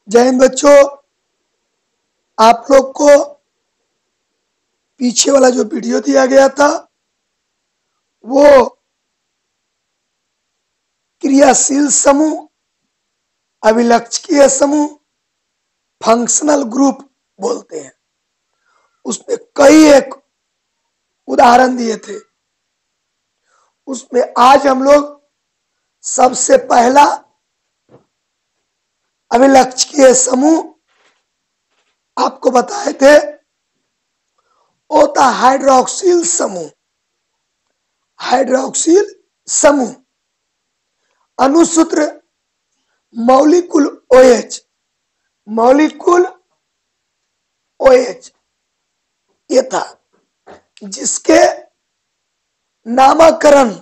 जय हिंद बच्चों। आप लोग को पीछे वाला जो वीडियो दिया गया था वो क्रियाशील समूह, अभिलक्षणीय समूह, फंक्शनल ग्रुप बोलते हैं। उसमें कई एक उदाहरण दिए थे। उसमें आज हम लोग सबसे पहला अभिलक्षणीय समूह आपको बताए थे, वो था हाइड्रोक्सिल समूह। हाइड्रोक्सिल समूह अनुसूत्र मौलिकुल OH, मौलिकुल OH ये था, जिसके नामकरण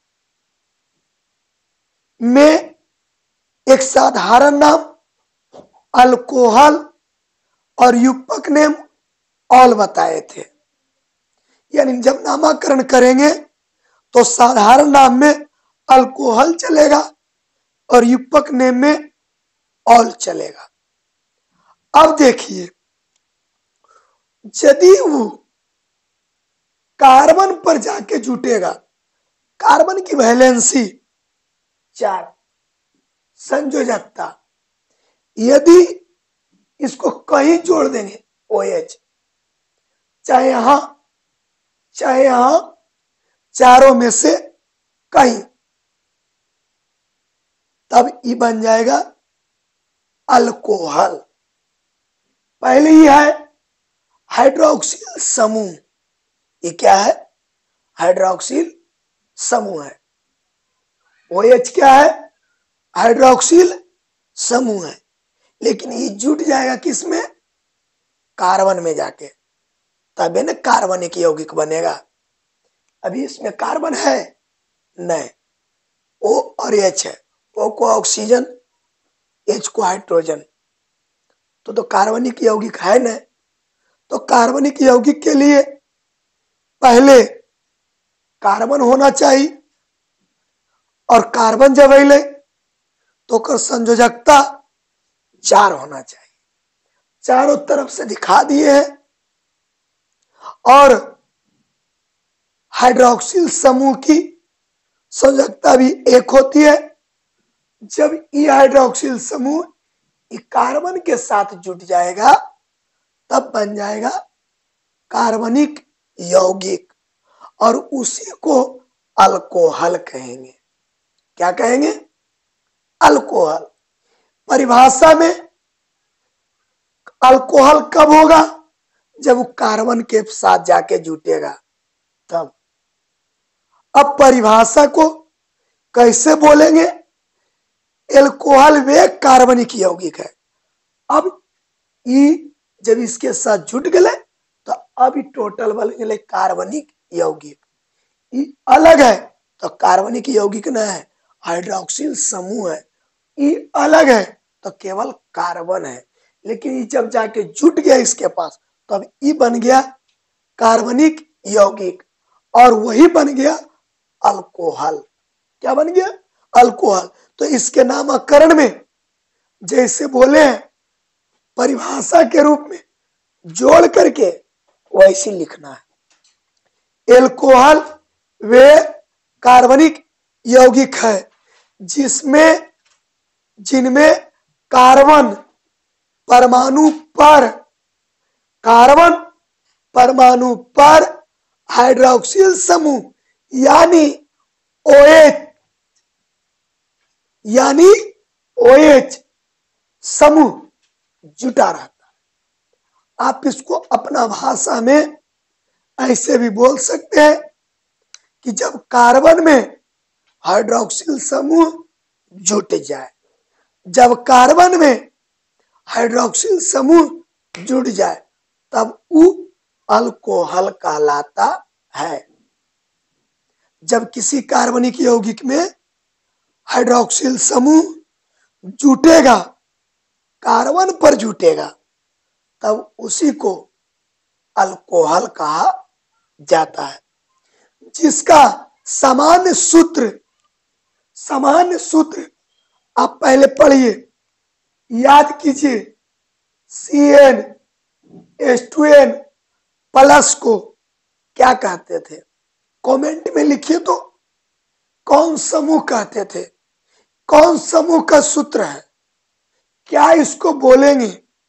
में एक साधारण नाम अल्कोहल और युग्मक नेम ऑल बताए थे। यानी जब नामकरण करेंगे तो साधारण नाम में अल्कोहल चलेगा और युग्मक नेम में ऑल चलेगा। अब देखिए, यदि वो कार्बन पर जाके जुटेगा, कार्बन की वैलेंसी 4, संयोजकता, यदि इसको कहीं जोड़ देंगे OH, चाहे यहां चारों में से कहीं, तब ये बन जाएगा अल्कोहल। पहले ही है हाइड्रोक्सिल समूह। ये क्या है? हाइड्रोक्सिल समूह है। OH क्या है? हाइड्रोक्सिल समूह है। लेकिन ये जुट जाएगा किसमें? कार्बन में जाके, तब न कार्बनिक यौगिक बनेगा। अभी इसमें कार्बन है नहीं, O और H है। O को ऑक्सीजन, H को हाइड्रोजन, तो कार्बनिक यौगिक है न। तो कार्बनिक यौगिक के लिए पहले कार्बन होना चाहिए, और कार्बन जब अले तो संयोजकता 4 होना चाहिए। चारों तरफ से दिखा दिए हैं। और हाइड्रोक्सिल समूह की संयोजकता भी 1 होती है। जब ये हाइड्रोक्सिल समूह कार्बन के साथ जुट जाएगा तब बन जाएगा कार्बनिक यौगिक, और उसी को अल्कोहल कहेंगे। क्या कहेंगे? अल्कोहल। परिभाषा में अल्कोहल कब होगा? जब वो कार्बन के साथ जाके जुटेगा तब। अब परिभाषा को कैसे बोलेंगे? अल्कोहल वे कार्बनिक यौगिक है। अब ई जब इसके साथ जुट गए तो अब टोटल बन गए कार्बनिक यौगिक। ई अलग है तो कार्बनिक यौगिक न है, हाइड्रोक्सिल समूह है। ई अलग है तो केवल कार्बन है। लेकिन ये जब जाके जुट गया इसके पास तो अब ई बन गया कार्बनिक यौगिक, और वही बन गया अल्कोहल। क्या बन गया? अल्कोहल। तो इसके नामकरण में जैसे बोले हैं परिभाषा के रूप में जोड़ करके वैसे लिखना है। अल्कोहल वे कार्बनिक यौगिक है जिनमें कार्बन परमाणु पर हाइड्रोक्सिल समूह यानी OH समूह जुटा रहता है। आप इसको अपना भाषा में ऐसे भी बोल सकते हैं कि जब कार्बन में हाइड्रोक्सिल समूह जुट जाए, जब कार्बन में हाइड्रोक्सिल समूह जुट जाए तब वो अल्कोहल कहलाता है। जब किसी कार्बनिक यौगिक में हाइड्रोक्सिल समूह जुटेगा, कार्बन पर जुटेगा, तब उसी को अल्कोहल कहा जाता है। जिसका सामान्य सूत्र आप पहले पढ़िए। याद कीजिए, CnH2n प्लस को क्या कहते थे? कमेंट में लिखिए तो, कौन समूह कहते थे? कौन समूह का सूत्र है? क्या इसको बोलेंगे?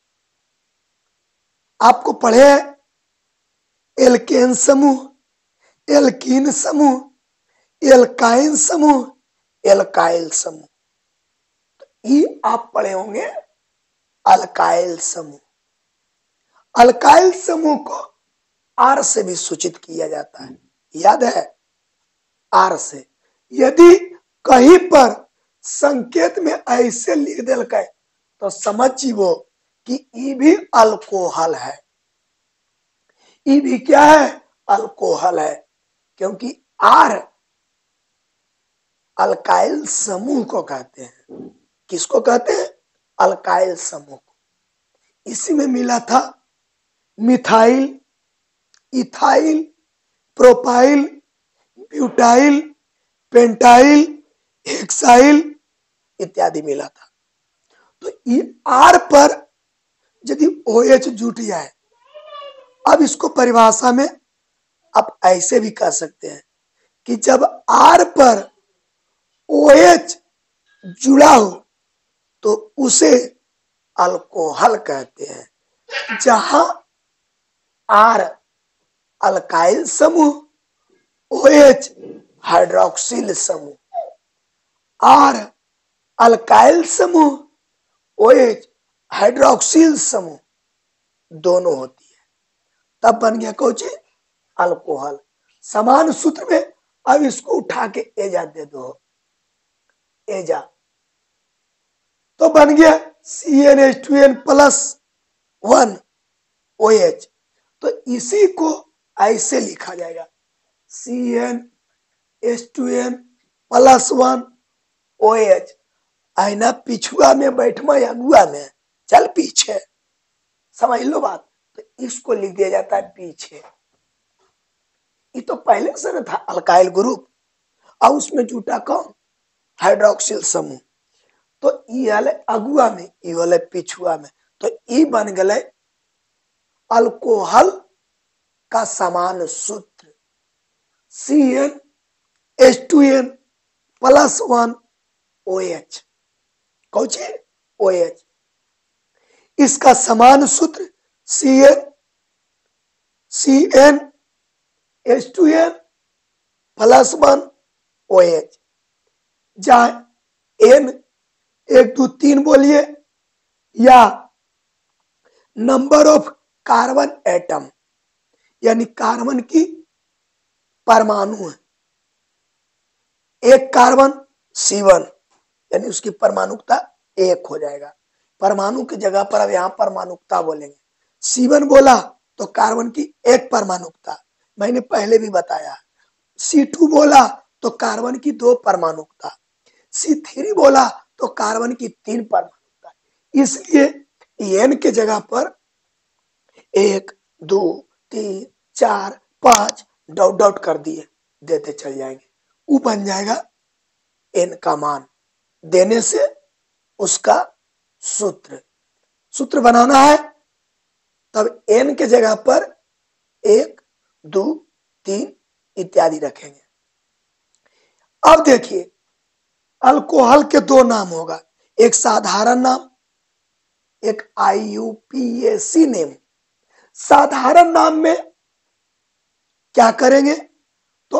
आपको पढ़े हैं एल्केन समूह, एल्कीन समूह, एल्काइन समूह, एल्काइल समूह। तो ये आप पढ़े होंगे अल्काइल समूह। अल्काइल समूह को आर से भी सूचित किया जाता है, याद है? आर से। यदि कहीं पर संकेत में ऐसे लिख दिल तो समझिए वो कि ई भी अल्कोहल है। ई भी क्या है? अल्कोहल है, क्योंकि आर अल्काइल समूह को कहते हैं। किसको कहते हैं? अल्काइल समूह को। इसी में मिला था methyl, ethyl, propyl, butyl, pentyl, hexyl इत्यादि मिला था। तो ये आर पर यदि OH जुट जाए, अब इसको परिभाषा में आप ऐसे भी कह सकते हैं कि जब आर पर OH जुड़ा हो तो उसे अल्कोहल कहते हैं। जहां आर अल्काइल समूह, OH हाइड्रोक्सिल समूह, आर अल्काइल समूह, OH हाइड्रोक्सिल समूह दोनों होती है, तब बन गया कौन सी? अल्कोहल। समान सूत्र में अब इसको उठा के एजा दे दो, एजा, तो बन गया CnH2n प्लस 1 OH। तो इसी को ऐसे लिखा जाएगा CnH2n प्लस 1 OH। आईना पिछुआ में बैठमा या अगुआ में, चल पीछे, समझ लो बात। तो इसको लिख दिया जाता है पीछे। ये तो पहले से न था अल्काइल ग्रुप, और उसमें जुटा कौन? हाइड्रोक्सिल समूह। तो ई वाले अगुआ में, ई वाले पिछुआ में, तो ई बन गए अल्कोहल का समान सूत्र CnH2n प्लस 1 OH। कौन सी? OH। इसका समान सूत्र CnH2n प्लस 1 OH। जहां N 1 2 3 बोलिए, या नंबर ऑफ कार्बन एटम, यानी कार्बन की परमाणु है, एक कार्बन C1, यानी उसकी परमाणुकता 1 हो जाएगा। परमाणु की जगह पर अब यहां परमाणुकता बोलेंगे। C1 बोला तो कार्बन की 1 परमाणुकता, मैंने पहले भी बताया। C2 बोला तो कार्बन की 2 परमाणुकता, C3 बोला तो कार्बन की 3 परमाणुकता। इसलिए N के जगह पर 1 2 3 4 5 डॉट डॉट कर दिए, देते चल जाएंगे, वो बन जाएगा N का मान, देने से उसका सूत्र बनाना है। तब N के जगह पर 1 2 3 इत्यादि रखेंगे। अब देखिए, अल्कोहल के 2 नाम होगा, एक साधारण नाम, एक IUPAC नेम। साधारण नाम में क्या करेंगे? तो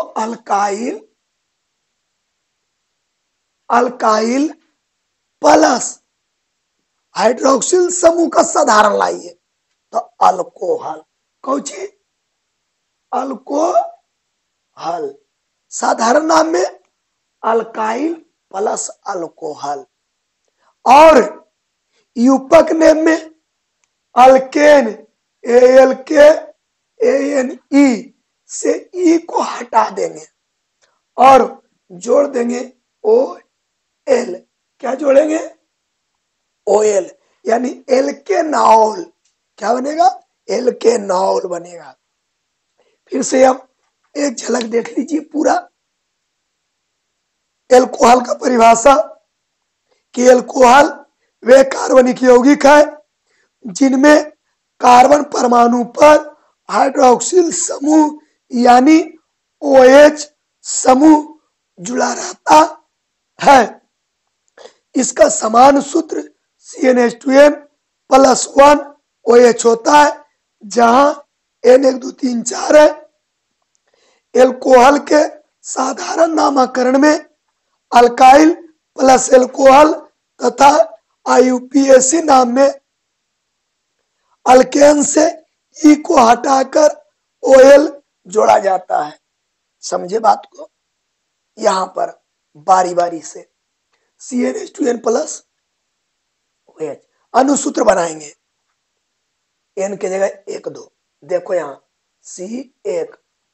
अल्काइल प्लस हाइड्रोक्सिल समूह का साधारण लाइए तो अल्कोहल। कौन सी? अल्कोहल। साधारण नाम में अल्काइल प्लस अल्कोहल। और यूपक नेम में अल्केन, ALKANE से ई को हटा देंगे और जोड़ देंगे OL। क्या जोड़ेंगे? OL, यानी एल्केनॉल। क्या बनेगा? एल्केनॉल बनेगा। फिर से अब एक झलक देख लीजिए पूरा एल्कोहल का परिभाषा कि एल्कोहल वे कार्बनिक यौगिक है जिनमें कार्बन परमाणु पर हाइड्रोक्सिल समूह यानी OH समूह जुड़ा रहता है। इसका समान सूत्र CnH2n प्लस 1 OH होता है, जहां N 1 2 3 4 है। एल्कोहल के साधारण नामकरण में अल्काइल प्लस एल्कोहल तथा IUPAC नाम में अल्केन से ई को हटाकर OL जोड़ा जाता है। समझे बात को? यहां पर बारी बारी से CnH2n प्लस OH अनुसूत्र बनाएंगे। N की जगह 1 2, देखो यहां C1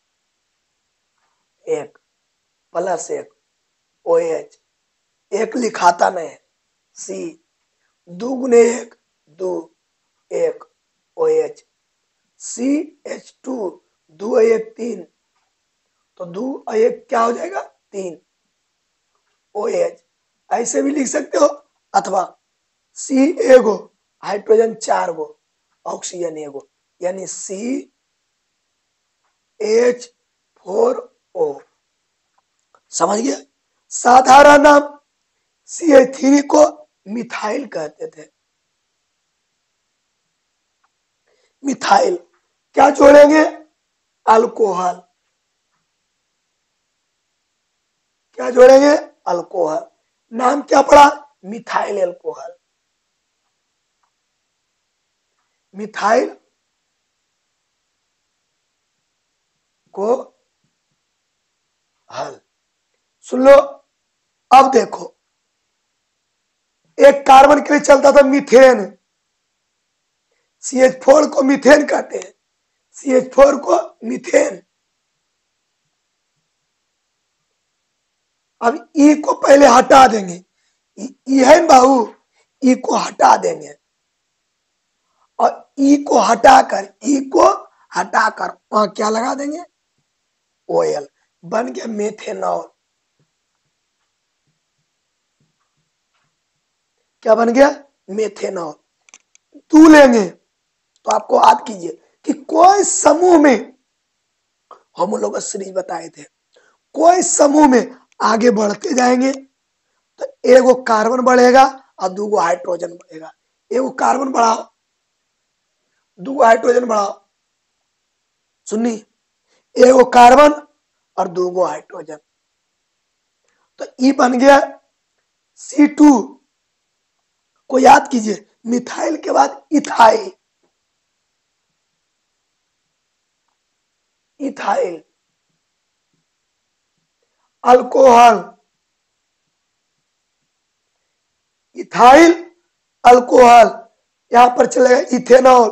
1 प्लस 1 OH, 1 लिखाता नहीं है, C 2 गुने 1 2 1 OH, CH2 2 1 3, तो 2 1 क्या हो जाएगा 3 OH। ऐसे भी लिख सकते हो, अथवा C एगो हाइड्रोजन 4 गो ऑक्सीजन एगो, यानी CH4O। समझ गया? साधारण नाम CH3 को मिथाइल कहते थे। मिथाइल क्या जोड़ेंगे? अल्कोहल। क्या जोड़ेंगे? अल्कोहल। नाम क्या पड़ा? Methyl alcohol. मिथाइल को हल। सुन लो, अब देखो, एक कार्बन के लिए चलता था मीथेन, CH4 को मीथेन कहते हैं, CH4 को मीथेन। अब ई को पहले हटा देंगे, ई है बाबू, ई को हटा देंगे और ई को हटाकर वहां क्या लगा देंगे? OL। बन गया मेथेनॉल। क्या बन गया? मेथेनॉल। तू लेंगे तो आपको याद कीजिए कि कोई समूह में, हम लोग सीरीज बताए थे, कोई समूह में आगे बढ़ते जाएंगे तो एगो कार्बन बढ़ेगा और 2 गो हाइड्रोजन बढ़ेगा। एगो कार्बन बढ़ाओ, 2 गो हाइड्रोजन बढ़ाओ, सुननी, एगो कार्बन और 2 गो हाइड्रोजन, तो ई बन गया C2 को याद कीजिए, मिथाइल के बाद ethyl, ethyl, alcohol, ethyl alcohol, यहां पर चलेगा इथेनॉल,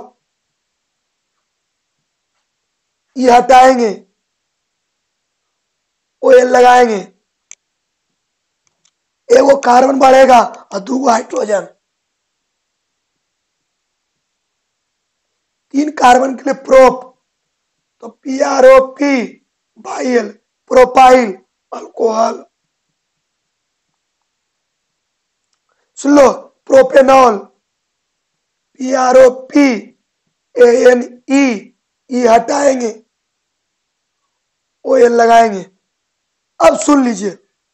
ये हटाएंगे, OL लगाएंगे, एगो कार्बन बढ़ेगा और 2 गो हाइड्रोजन, 3 कार्बन के लिए प्रोप, तो PROP बाइल, प्रोपाइल अल्कोहल। सुन लो, प्रोपेनॉल, PROP ANE, ई हटाएंगे, OL लगाएंगे। अब सुन लीजिए,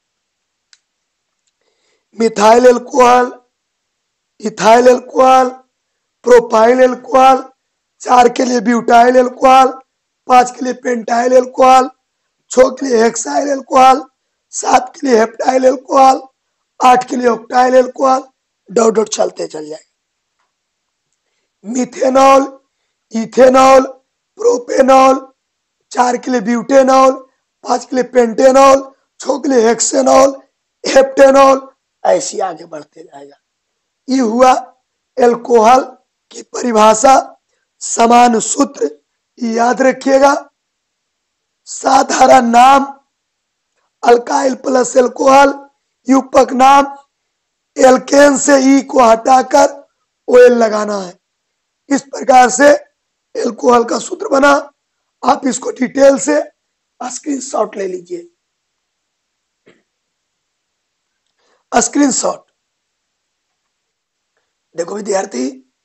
methyl alcohol, ethyl alcohol, propyl alcohol, 4 के लिए ब्यूटाइल अल्कोहल, 5 के लिए पेंटाइल अल्कोहल, 6 के लिए हेक्साइल अल्कोहल, 7 के लिए हेप्टाइल अल्कोहल, 8 के लिए ऑक्टाइल अल्कोहल, डॉट डॉट चलते चल जाएगा। मिथेनॉल, इथेनॉल, प्रोपेनॉल, 4 के लिए ब्यूटेनॉल, 5 के लिए पेंटेनॉल, 6 के लिए हेक्सेनॉल, हेप्टेनॉल, ऐसी आगे बढ़ते जाएगा। ये हुआ एल्कोहल की परिभाषा, समान सूत्र याद रखिएगा। साधारण नाम अल्काइल प्लस एल्कोहल, युपक नाम एल्केन से ई को हटाकर OL लगाना है। इस प्रकार से एल्कोहल का सूत्र बना। आप इसको डिटेल से स्क्रीनशॉट ले लीजिए, स्क्रीनशॉट। देखो विद्यार्थी,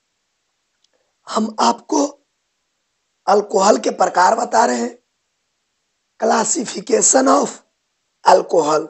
हम आपको अल्कोहल के प्रकार बता रहे हैं। क्लासिफिकेशन ऑफ अल्कोहल,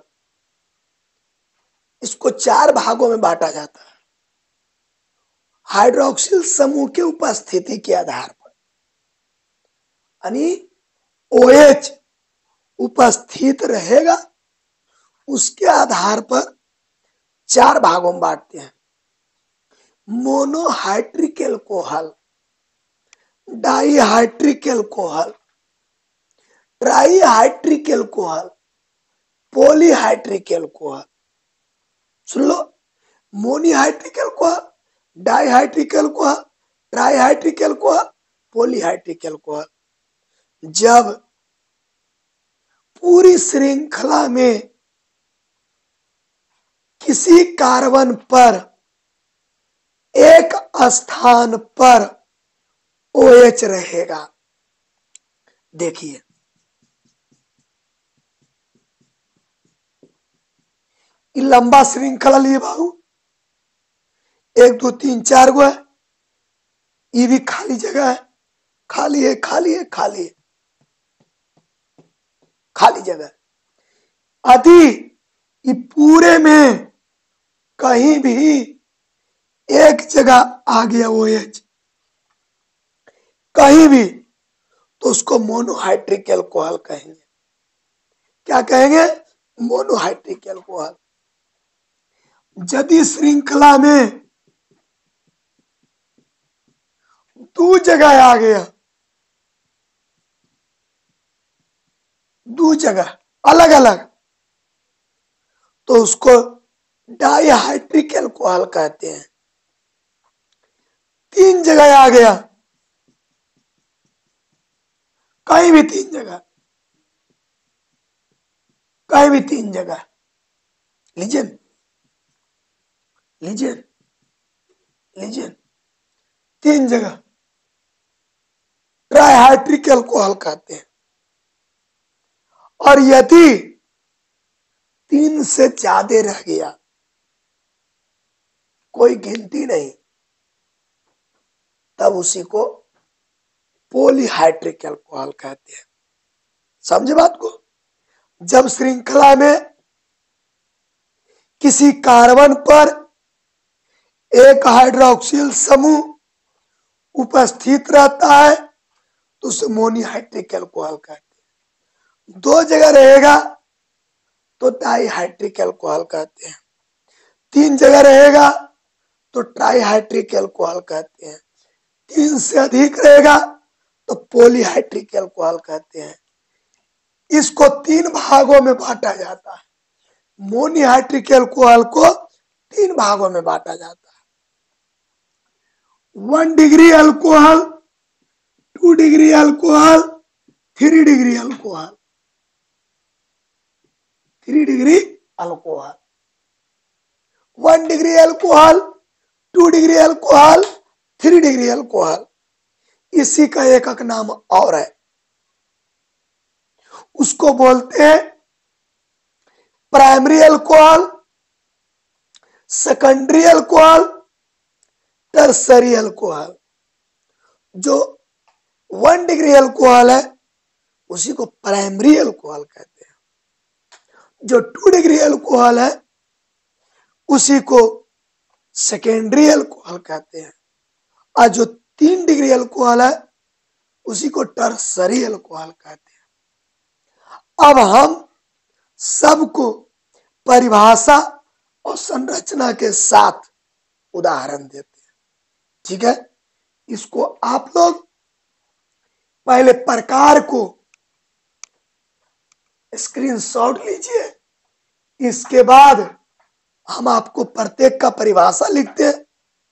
इसको 4 भागों में बांटा जाता है। हाइड्रोक्सिल समूह के उपस्थिति के आधार पर, यानी OH उपस्थित रहेगा, उसके आधार पर 4 भागों में बांटते हैं। Monohydric alcohol, dihydric alcohol, trihydric alcohol, polyhydric alcohol. सुन लो, monohydric alcohol, dihydric alcohol, trihydric alcohol, polyhydric alcohol. जब पूरी श्रृंखला में किसी कार्बन पर एक स्थान पर OH रहेगा, देखिए ये लंबा श्रृंखला लिए बाबू, 1 2 3 4 गो है, ये भी खाली जगह है, खाली है, खाली है, खाली है, खाली जगह। यदि ये पूरे में कहीं भी एक जगह आ गया OH, कहीं भी, तो उसको मोनोहाइड्रिक एल्कोहल कहेंगे। क्या कहेंगे? Monohydric alcohol. यदि श्रृंखला में 2 जगह आ गया, 2 जगह अलग अलग, तो उसको डाइहाइड्रिक एल्कोहल कहते हैं। 3 जगह आ गया, कहीं भी 3 जगह, कहीं भी 3 जगह, लीजिए लीजिए लीजिए, 3 जगह ट्राइहाइड्रिक एल्कोहल कहते हैं। और यदि 3 से ज्यादा रह गया, कोई गिनती नहीं, तब उसी को पॉलीहाइड्रिक एल्कोहल कहते हैं। समझे बात को? जब श्रृंखला में किसी कार्बन पर एक हाइड्रोक्सिल समूह उपस्थित रहता है, तो उसे मोनोहाइड्रिक एल्कोहल कहते हैं। 2 जगह रहेगा तो डाइहाइड्रिक एल्कोहल कहते हैं। 3 जगह रहेगा तो ट्राइहाइड्रिक एल्कोहल कहते हैं। 3 से अधिक रहेगा तो पॉलीहाइड्रिक एल्कोहल कहते हैं। इसको 3 भागों में बांटा जाता है। मोनोहाइड्रिक एल्कोहल को 3 भागों में बांटा जाता है। 1 degree alcohol, 2 degree alcohol, 3 degree alcohol. 3 degree alcohol, 1 degree alcohol, 2 degree alcohol, 3 degree alcohol. इसी का एक नाम और है, उसको बोलते हैं primary alcohol, secondary alcohol, tertiary alcohol. जो 1 डिग्री अल्कोहल है उसी को प्राइमरी अल्कोहल कहते हैं। जो 2 डिग्री अल्कोहल है उसी को सेकेंडरी अल्कोहल कहते हैं। और जो 3 डिग्री अल्कोहल है उसी को टर्सरी अल्कोहल कहते हैं। अब हम सबको परिभाषा और संरचना के साथ उदाहरण देते हैं, ठीक है? इसको आप लोग पहले प्रकार को स्क्रीनशॉट लीजिए, इसके बाद हम आपको प्रत्येक का परिभाषा लिखते हैं।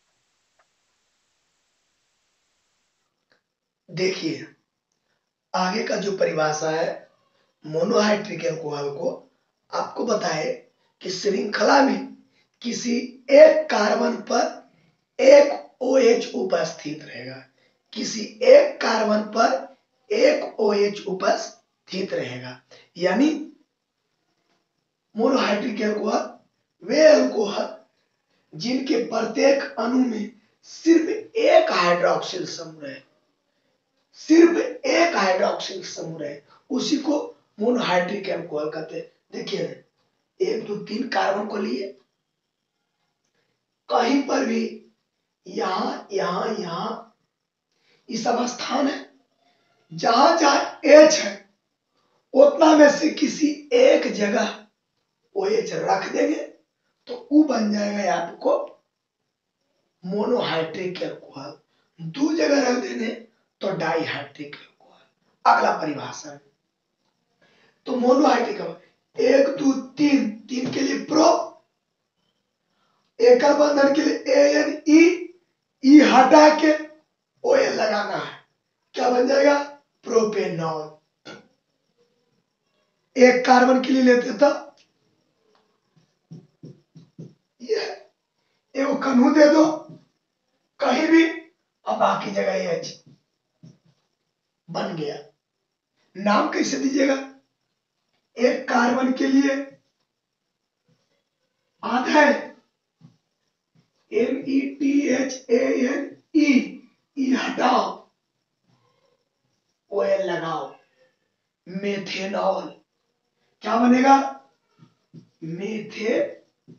देखिए, आगे का जो परिभाषा है, मोनोहाइड्रिक एल्कोहल को आपको बताए कि श्रृंखला में किसी एक कार्बन पर एक OH उपस्थित रहेगा। किसी एक कार्बन पर एक OH उपस्थित रहेगा, यानी मोनोहाइड्रिक एल्कोहल वे एल्कोहल जिनके प्रत्येक अणु में सिर्फ एक हाइड्रोक्सिल समूह है, सिर्फ एक हाइड्रोक्सिल समूह है, उसी को मोनोहाइड्रिक अल्कोहल कहते हैं। देखिए 1 2 3 कार्बन को लिए, कहीं पर भी यहां यहां यहां ये सब स्थान है, जहां जहां एच है उतना में से किसी एक जगह वो एच रख देंगे तो वो बन जाएगा आपको मोनोहाइड्रिक अल्कोहल। 2 जगह रख देने तो डाइहाइड्रिक अल्कोहल। अगला परिभाषा है तो मोनोहाइड्रिक 1 2 3 3 के लिए प्रो, एकल बंधन के लिए एन ई हटा के ओ एल लगाना है, क्या बन जाएगा प्रोपेनॉल। एक कार्बन के लिए लेते तो ये एगो कन्हू दे दो कहीं भी और बाकी जगह एच बन गया। नाम कैसे दीजिएगा, एक कार्बन के लिए आधा है METHANE हटाओ ओ एल लगाओ, मेथेनॉल। क्या बनेगा मेथेनॉल,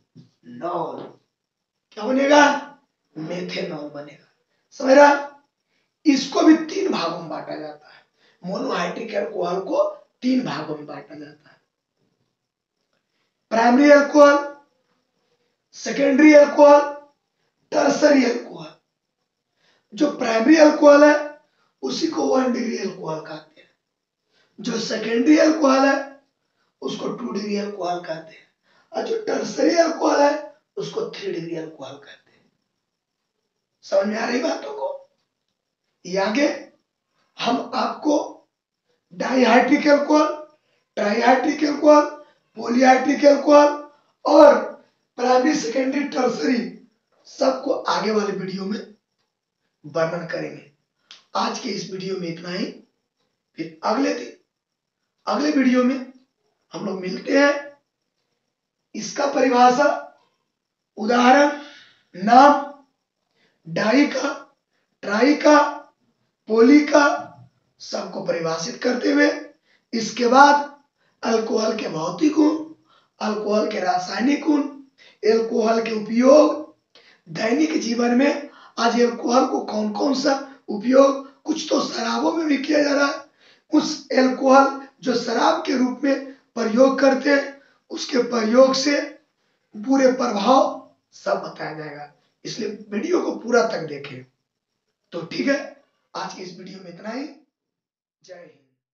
क्या बनेगा मेथेनॉल बनेगा। समझ रहा, इसको भी 3 भागों में बांटा जाता है। मोनोहाइड्रिक अल्कोहल को 3 भागों में बांटा जाता है, primary alcohol, secondary alcohol, tertiary alcohol. जो प्राइमरी अल्कोहल है उसी को 1 डिग्री अल्कोहल कहते हैं, जो सेकेंडरी अल्कोहल है उसको 2 डिग्री अल्कोहल कहते हैं, और जो टर्सरी अल्कोहल है उसको 3 डिग्री अल्कोहल कहते हैं। समझ में आ रही बातों को। आगे हम आपको dihydric alcohol, trihydric alcohol, polyhydric alcohol और प्राइमरी सेकेंडरी टर्सरी सबको आगे वाले वीडियो में वर्णन करेंगे। आज के इस वीडियो में इतना ही, फिर अगले वीडियो में हम लोग मिलते हैं। इसका परिभाषा, उदाहरण, नाम, डाई का, ट्राई का, पोली का सबको परिभाषित करते हुए, इसके बाद अल्कोहल के भौतिक गुण, अल्कोहल के रासायनिक गुण, अल्कोहल के उपयोग दैनिक जीवन में। आज अल्कोहल को कौन कौन सा उपयोग, कुछ तो शराबों में भी किया जा रहा है, उस अल्कोहल जो शराब के रूप में प्रयोग करते हैं उसके प्रयोग से पूरे प्रभाव सब बताया जाएगा, इसलिए वीडियो को पूरा तक देखें। तो ठीक है, आज की इस वीडियो में इतना ही। जय हिंद।